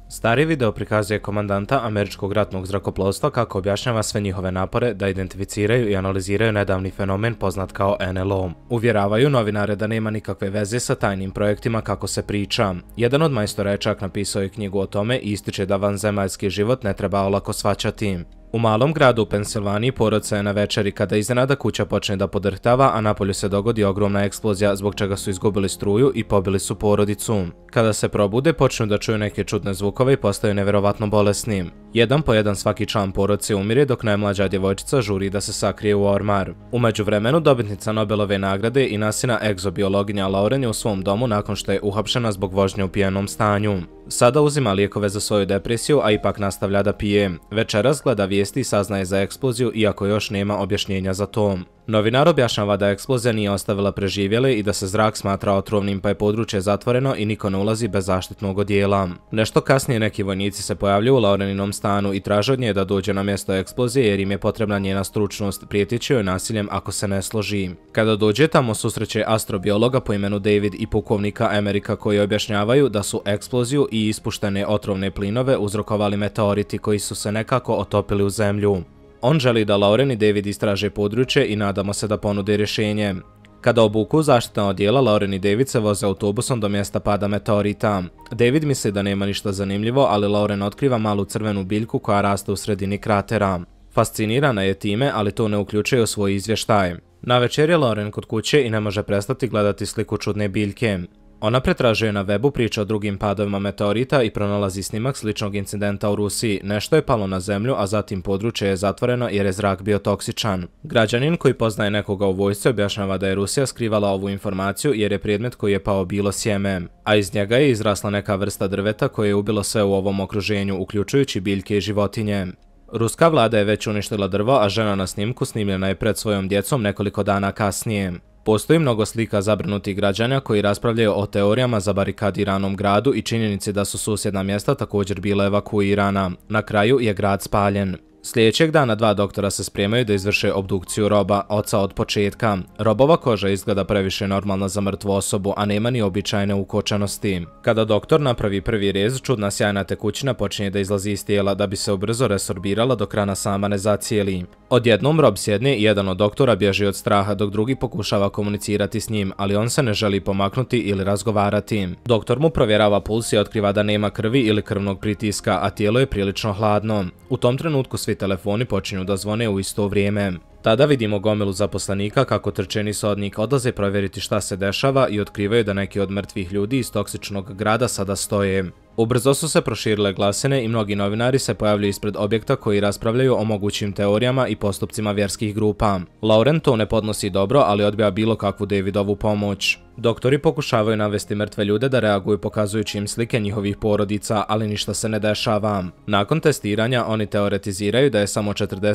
Stari video prikazuje komandanta američkog ratnog zrakoplovstva kako objašnjava sve njihove napore da identificiraju i analiziraju nedavni fenomen poznat kao NLO. Uvjeravaju novinare da nema nikakve veze sa tajnim projektima kako se priča. Jedan od majstora je čak napisao i knjigu o tome i ističe da vanzemaljski život ne treba olako shvaćati. U malom gradu u Pensilvaniji porodica je na večeri kada iznenada kuća počne da podrhtava, a napolju se dogodi ogromna eksplozija zbog čega su izgubili struju i pobili su porodicu. Kada se probude, počnu da čuju neke čudne zvukove i postaju neverovatno bolesni. Jedan po jedan svaki član porodice umire dok najmlađa djevojčica žuri da se sakrije u ormar. U međuvremenu dobitnica Nobelove nagrade i nasina egzobiologinja Lauren je u svom domu nakon što je uhapšena zbog vožnje u pijanom stanju. Sada uzima lijekove za svoju depresiju, a ipak nastavlja da pije. Večeras gleda vijesti i saznaje za eksploziju, iako još nema objašnjenja za to. Novinar objašnjava da eksplozija nije ostavila preživjele i da se zrak smatra otrovnim, pa je područje zatvoreno i niko ne ulazi bez zaštitnog odijela. Nešto kasnije neki vojnici se pojavljuju u Laureninom stanu i traže od nje da dođe na mjesto eksplozije jer im je potrebna njena stručnost, prijeteći joj nasiljem ako se ne složi. Kada dođe tamo susreće astrobiologa po imenu David i pukovnika Amerika koji objašnjavaju da su eksploziju i ispuštene otrovne plinove uzrokovali meteoriti koji su se nekako otopili u zemlju. On želi da Lauren i David istraže područje i nadamo se da ponude rješenje. Kada obuku zaštitna odijela, Lauren i David se voze autobusom do mjesta pada meteorita. David misli da nema ništa zanimljivo, ali Lauren otkriva malu crvenu biljku koja raste u sredini kratera. Fascinirana je time, ali to ne uključuje u svoj izvještaj. Navečer je Lauren kod kuće i ne može prestati gledati sliku čudne biljke. Ona pretražuje na webu priče o drugim padovima meteorita i pronalazi snimak sličnog incidenta u Rusiji. Nešto je palo na zemlju, a zatim područje je zatvoreno jer je zrak bio toksičan. Građanin koji poznaje nekoga u vojsci objašnjava da je Rusija skrivala ovu informaciju jer je predmet koji je pao bilo sjeme, a iz njega je izrasla neka vrsta drveta koje je ubilo sve u ovom okruženju, uključujući biljke i životinje. Ruska vlada je već uništila drvo, a žena na snimku snimljena je pred svojom djecom nekoliko dana kasnije. Postoji mnogo slika zabrinutih građana koji raspravljaju o teorijama zabarikadiranom gradu i činjenici da su susjedna mjesta također bila evakuirana. Na kraju je grad spaljen. Sljedećeg dana dva doktora se spremaju da izvrše obdukciju Roba, oca od početka. Robova koža izgleda previše normalna za mrtvu osobu, a nema ni običajne ukočenosti. Kada doktor napravi prvi rez, čudna sjajna tekućina počinje da izlazi iz tijela da bi se ubrzo resorbirala dok rana sama ne zacijeli. Odjednom Rob sjedne i jedan od doktora bježi od straha dok drugi pokušava komunicirati s njim, ali on se ne želi pomaknuti ili razgovarati. Doktor mu provjerava puls i otkriva da nema krvi ili krvnog pritiska, a tijelo je prilično hladno. U tom trenutku svi telefoni počinju da zvone u isto vrijeme. Tada vidimo gomilu zaposlenika kako trčeni sodnik odlaze provjeriti šta se dešava i otkrivaju da neki od mrtvih ljudi iz toksičnog grada sada stoje. Ubrzo su se proširile glasine i mnogi novinari se pojavljuju ispred objekta koji raspravljaju o mogućim teorijama i postupcima vjerskih grupa. Lauren to ne podnosi dobro, ali odbija bilo kakvu Davidovu pomoć. Doktori pokušavaju navesti mrtve ljude da reaguju pokazujući im slike njihovih porodica, ali ništa se ne dešava. Nakon testiranja oni teoretiziraju da je samo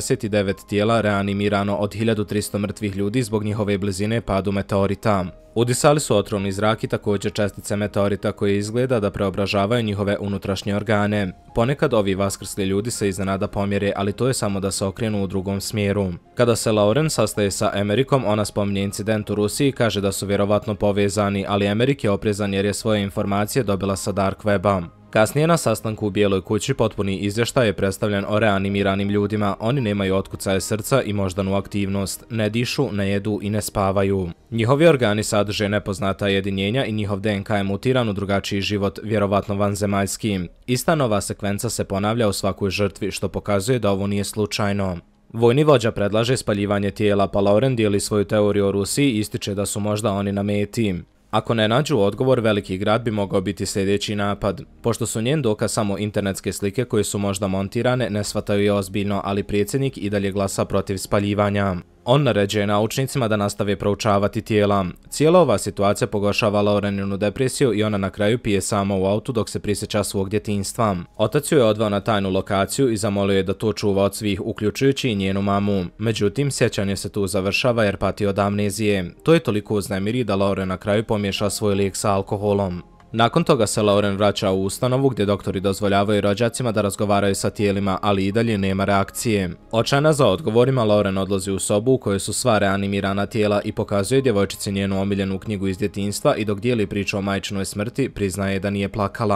49 tijela reanimirano od 1300 mrtvih ljudi zbog njihove blizine padu meteorita. Udisali su otrovni zrak i također čestice meteorita koje izgleda da preobražavaju njihove unutrašnje organe. Ponekad ovi vaskrsli ljudi se iznenada pomjere, ali to je samo da se okrenu u drugom smjeru. Kada se Lauren sastaje sa Amerikom, ona spominje incident u Rusiji i kaže da su vjerovatno povezani, ali Amerik je oprezan jer je svoje informacije dobila sa dark weba. Kasnije na sastanku u Bijeloj kući potpuni izvještaj je predstavljen o reanimiranim ljudima. Oni nemaju otkucaje srca i moždanu aktivnost, ne dišu, ne jedu i ne spavaju. Njihovi organi sadrže nepoznata jedinjenja i njihov DNK je mutiran u drugačiji život, vjerovatno vanzemaljski. Ista nova sekvenca se ponavlja u svakoj žrtvi, što pokazuje da ovo nije slučajno. Vojni vođa predlaže spaljivanje tijela, pa Lauren dijeli svoju teoriju o Rusiji i ističe da su možda oni na meti. Ako ne nađu odgovor, veliki grad bi mogao biti sljedeći napad. Pošto su njen dokaz samo internetske slike koje su možda montirane, ne shvataju je ozbiljno, ali predsjednik i dalje glasa protiv spaljivanja. On naređuje naučnicima da nastave proučavati tijela. Cijela ova situacija pogoršava Laureninu depresiju i ona na kraju pije sama u autu dok se prisjeća svog djetinjstva. Otac ju je odveo na tajnu lokaciju i zamolio je da to čuva od svih, uključujući i njenu mamu. Međutim, sjećanje se tu završava jer pati od amnezije. To je toliko uznemiri da Lauren na kraju pomiješa svoj lijek sa alkoholom. Nakon toga se Lauren vraća u ustanovu gdje doktori dozvoljavaju rođacima da razgovaraju sa tijelima, ali i dalje nema reakcije. Očajna za odgovorima, Lauren odlazi u sobu u kojoj su sva reanimirana tijela i pokazuje djevojčici njenu omiljenu knjigu iz djetinjstva i dok dijeli priču o majčinoj smrti, priznaje da nije plakala.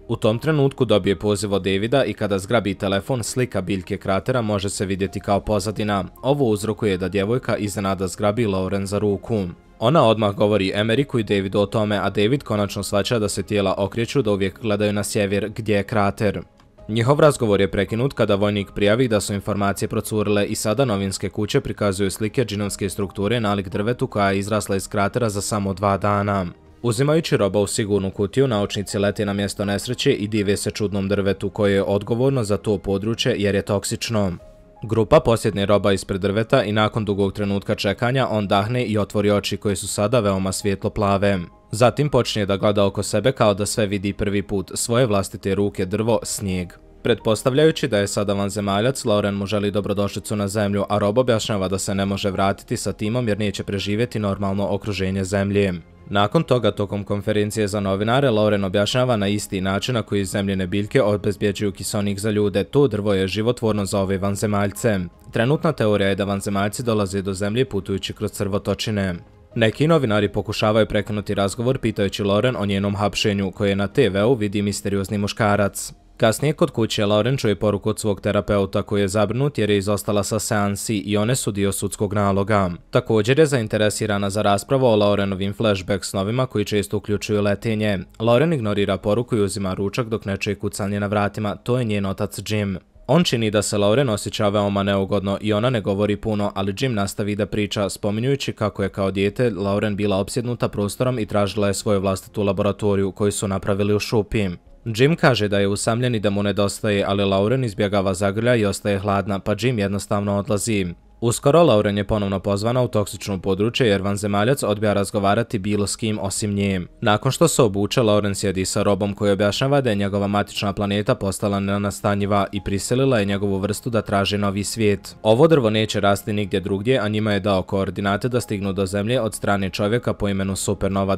U tom trenutku dobije poziv od Davida i kada zgrabi telefon, slika biljke kratera može se vidjeti kao pozadina. Ovo uzrokuje da djevojka iznenada zgrabi Lauren za ruku. Ona odmah govori Emeriku i Davidu o tome, a David konačno shvaća da se tijela okreću, da uvijek gledaju na sjever gdje je krater. Njihov razgovor je prekinut kada vojnik prijavi da su informacije procurile i sada novinske kuće prikazuju slike džinovske strukture nalik drvetu koja je izrasla iz kratera za samo 2 dana. Uzimajući Roba u sigurnu kutiju, naučnici lete na mjesto nesreće i dive se čudnom drvetu koje je odgovorno za to područje jer je toksično. Grupa posjetne Roba ispred drveta i nakon dugog trenutka čekanja on dahne i otvori oči koje su sada veoma svjetlo plave. Zatim počinje da gleda oko sebe kao da sve vidi prvi put, svoje vlastite ruke, drvo, snijeg. Pretpostavljajući da je sada vanzemaljac, Lauren mu želi dobrodošlicu na zemlju, a Rob objašnjava da se ne može vratiti sa timom jer neće preživjeti normalno okruženje zemlje. Nakon toga, tokom konferencije za novinare, Lauren objašnjava na isti način na koji zemljine biljke obezbjeđuju kiseonik za ljude. To drvo je životvorno za ove vanzemaljce. Trenutna teorija je da vanzemaljci dolaze do zemlje putujući kroz crvotočine. Neki novinari pokušavaju prekinuti razgovor pitajući Lauren o njenom hapšenju, koje na TV-u vidi misteriozni muškarac. Kasnije kod kuće Lauren čuje poruku od svog terapeuta koji je zabrinut jer je izostala sa seansi i one su dio sudskog naloga. Također je zainteresirana za raspravu o Laurenovim flashback snovima koji često uključuju letenje. Lauren ignorira poruku i uzima ručak dok ne čuje kucanje na vratima, to je njen otac Jim. On čini da se Lauren osjeća veoma neugodno i ona ne govori puno, ali Jim nastavi da priča, spominjujući kako je kao dijete Lauren bila opsjednuta prostorom i tražila je svoju vlastitu laboratoriju koju su napravili u šupi. Jim kaže da je usamljen i da mu nedostaje, ali Lauren izbjegava zagrlja i ostaje hladna, pa Jim jednostavno odlazi. Uskoro Lauren je ponovno pozvana u toksično područje jer vanzemaljac odbija razgovarati bilo s kim osim nje. Nakon što se obuče, Lauren sjedi sa Robom koji objašnjava da je njegova matična planeta postala nenastanjiva i prisilila je njegovu vrstu da traži novi svijet. Ovo drvo neće rasti nigdje drugdje, a njima je dao koordinate da stignu do zemlje od strane čovjeka po imenu Supernova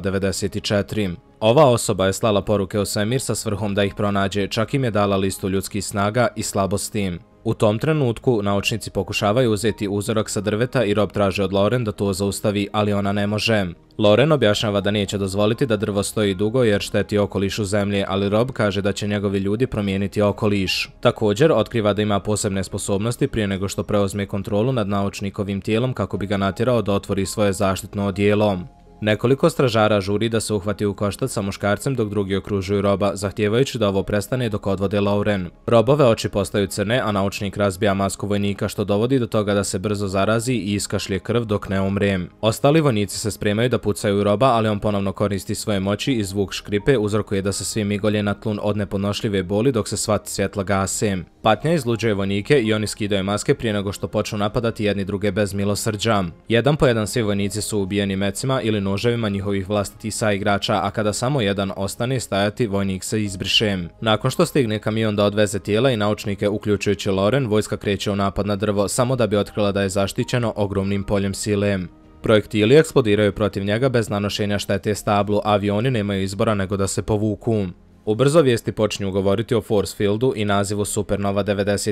94. Ova osoba je slala poruke u svemir sa svrhom da ih pronađe, čak im je dala listu ljudskih snaga i slabosti. U tom trenutku naučnici pokušavaju uzeti uzorak sa drveta i Rob traži od Lauren da to zaustavi, ali ona ne može. Lauren objašnjava da neće dozvoliti da drvo stoji dugo jer šteti okolišu zemlje, ali Rob kaže da će njegovi ljudi promijeniti okoliš. Također otkriva da ima posebne sposobnosti prije nego što preuzme kontrolu nad naučnikovim tijelom kako bi ga natjerao da otvori svoje zaštitno odijelo. Nekoliko stražara žuri da se uhvati u koštac sa muškarcem dok drugi okružuju Roba, zahtijevajući da ovo prestane dok odvode Lauren. Robove oči postaju crne, a naučnik razbija masku vojnika što dovodi do toga da se brzo zarazi i iskašlje krv dok ne umre. Ostali vojnici se spremaju da pucaju u Roba, ali on ponovno koristi svoje moći i zvuk škripe uzrokuje da se svi migolje na tlun od nepodnošljive boli dok se sva svjetla gase. Patnja izluđuje vojnike i oni skidaju maske prije nego što počnu napadati jedni druge bez milosrđa. Jedan po jedan svi vojnici su ubijeni mecima ili noževima njihovih vlastitih saigrača, a kada samo jedan ostane stajati, vojnik se izbriše. Nakon što stigne kamion da odveze tijela i naučnike uključujući Lauren, vojska kreće u napad na drvo samo da bi otkrila da je zaštićeno ogromnim poljem sile. Projektili eksplodiraju protiv njega bez nanošenja štete stablu, a avioni nemaju izbora nego da se povuku. Ubrzo vijesti počinju govoriti o Force Fieldu i nazivu Supernova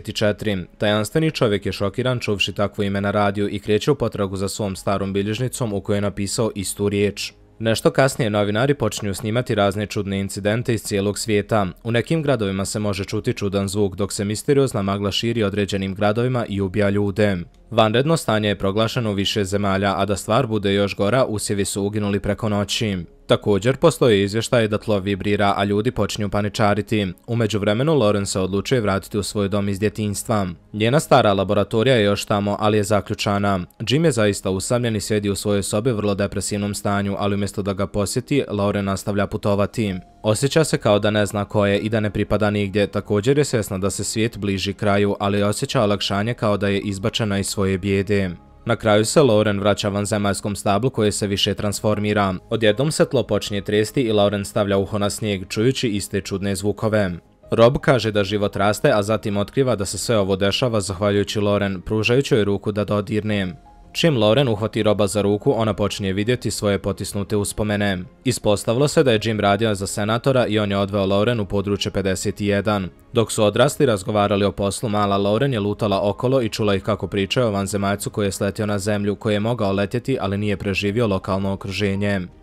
94. Tajanstveni čovjek je šokiran čuvši takvo ime na radiju i kreće u potragu za svom starom bilježnicom u kojoj je napisao istu riječ. Nešto kasnije novinari počinju snimati razne čudne incidente iz cijelog svijeta. U nekim gradovima se može čuti čudan zvuk dok se misteriozna magla širi određenim gradovima i ubija ljude. Vanredno stanje je proglašeno u više zemalja, a da stvar bude još gora, usjevi su uginuli preko noći. Također postoje izvještaje da tlo vibrira, a ljudi počinju paničariti. U međuvremenu Lauren se odlučuje vratiti u svoj dom iz djetinjstva. Njena stara laboratorija je još tamo, ali je zaključana. Jim je zaista usamljen i sjedi u svojoj sobi u vrlo depresivnom stanju, ali umjesto da ga posjeti, Lauren nastavlja putovati. Osjeća se kao da ne zna ko je i da ne pripada nigdje, također je svjesna da se svijet bliži kraju, ali osjeća olakšanje kao da je izbačena iz svoje bijede. Na kraju se Lauren vraća vanzemaljskom stablu koje se više transformira. Odjednom se tlo počinje tresti i Lauren stavlja uho na snijeg, čujući iste čudne zvukove. Rob kaže da život raste, a zatim otkriva da se sve ovo dešava zahvaljujući Lauren, pružajući joj ruku da dodirne. Čim Lauren uhvati Roba za ruku, ona počinje vidjeti svoje potisnute uspomene. Ispostavilo se da je Jim radio za senatora i on je odveo Lauren u područje 51. Dok su odrasli razgovarali o poslu, mala Lauren je lutala okolo i čula ih kako pričaju o vanzemaljcu koji je sletio na zemlju, koji je mogao letjeti, ali nije preživio lokalno okruženje.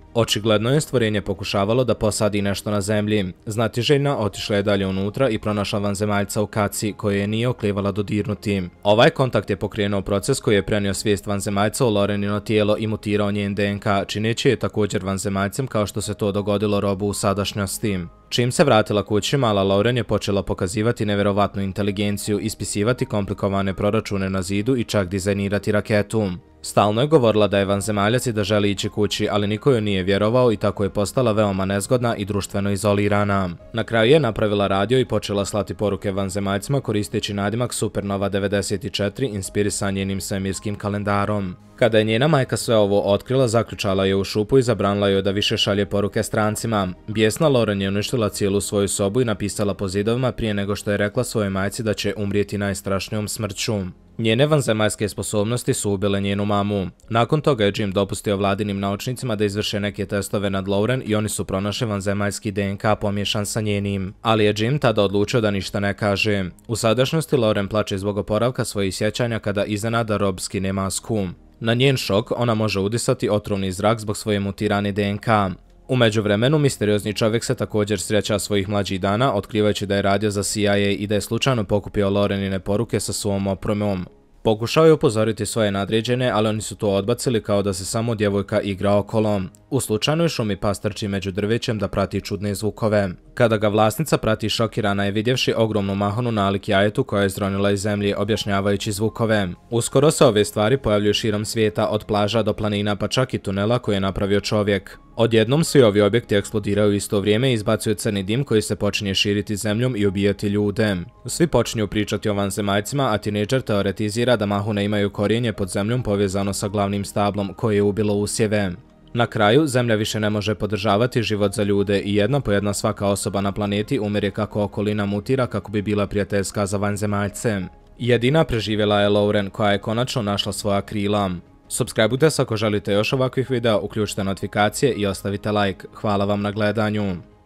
Očigledno je stvorenje pokušavalo da posadi nešto na zemlji. Znatiželjna otišla je dalje unutra i pronašla vanzemaljca u kaci koje je nije oklijevala dodirnuti. Ovaj kontakt je pokrenuo proces koji je prenio svijest vanzemaljca u Laurenino tijelo i mutirao njen DNK, čineći je također vanzemaljcem kao što se to dogodilo Robu u sadašnjosti. Čim se vratila kući, mala Lauren je počela pokazivati nevjerovatnu inteligenciju, ispisivati komplikovane proračune na zidu i čak dizajnirati raketu. Stalno je govorila da je vanzemaljac i da želi ići kući, ali niko joj nije vjerovao i tako je postala veoma nezgodna i društveno izolirana. Na kraju je napravila radio i počela slati poruke vanzemaljcima koristeći nadimak Supernova 94 inspirisan njenim svemirskim kalendarom. Kada je njena majka sve ovo otkrila, zaključala je u šupu i zabranila joj da više šalje poruke strancima. Bijesna Lauren je uništila cijelu svoju sobu i napisala po zidovima prije nego što je rekla svojoj majci da će umrijeti najstrašnijom smrću. Njene vanzemaljske sposobnosti su ubile njenu mamu. Nakon toga je Jim dopustio vladinim naučnicima da izvrše neke testove nad Lauren i oni su pronašli vanzemaljski DNK pomiješan sa njenim. Ali je Jim tada odlučio da ništa ne kaže. U sadašnjosti Lauren plače zbog oporavka svojih sjećanja kada iznenada Rob skine masku. Na njen šok ona može udisati otrovni zrak zbog svoje mutirane DNK. U međuvremenu, misteriozni čovjek se također sreća svojih mlađih dana, otkrivajući da je radio za CIA i da je slučajno pokupio Laurenine poruke sa svom opremom. Pokušao je upozoriti svoje nadređene, ali oni su to odbacili kao da se samo djevojka igra okolo. U slučajnoj šumi pas trči među drvećem da prati čudne zvukove. Kada ga vlasnica prati, šokirana je vidjevši ogromnu mahonu nalik jajetu koja je zronila iz zemlje objašnjavajući zvukove. Uskoro se ove stvari pojavljuju širom svijeta, od plaža do planina pa čak i tunela koje je napravio čovjek. Odjednom svi ovi objekti eksplodiraju u isto vrijeme i izbacuju crni dim koji se počinje širiti zemljom i ubijati ljude. Svi počinju pričati o vanzemaljcima, a tinejdžer teoretizira da mahune imaju korijenje pod zemljom povezano sa glavnim stablom koje je ubilo usjeve. Na kraju, zemlja više ne može podržavati život za ljude i jedna po jedna svaka osoba na planeti umire kako okolina mutira kako bi bila prijateljska za vanzemaljce. Jedina preživjela je Lauren koja je konačno našla svoja krila. Subscribeujte se ako želite još ovakvih videa, uključite notifikacije i ostavite like. Hvala vam na gledanju.